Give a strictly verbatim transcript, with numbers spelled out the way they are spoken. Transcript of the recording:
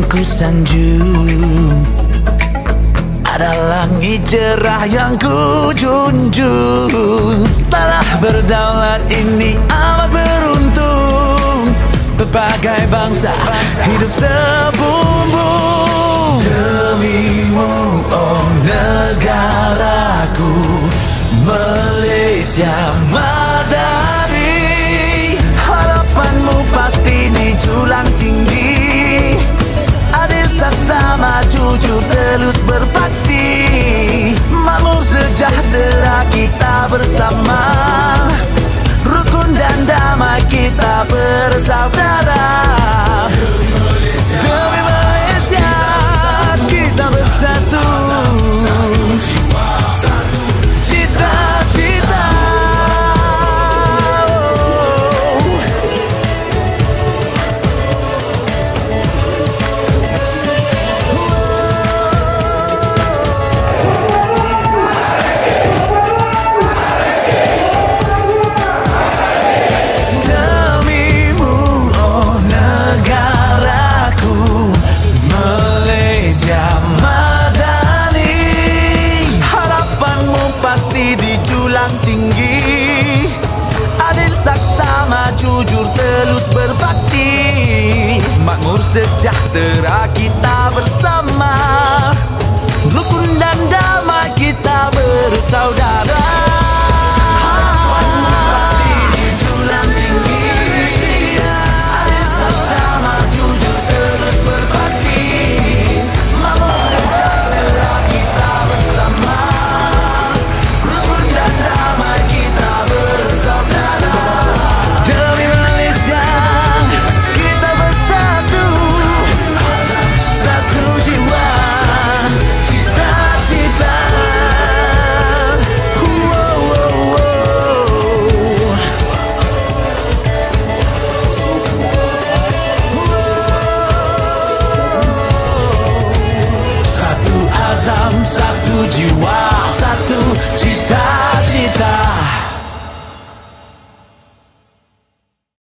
ku sanjung, ada langit cerah yang ku junjung. Tanah berdaulat ini amat beruntung, berbagai bangsa hidup sebumbung. Demimu oh negaraku, Malaysia madani. Harapanmu pasti dijulang tinggi, adil saksama jujur telus berbakti. Makmur sejahtera kita bersama, rukun dan damai kita bersaudara. Demi Malaysia kita bersatu, cita-cita. Tinggi, adil saksama jujur telus berbakti. Makmur sejahtera kita bersama,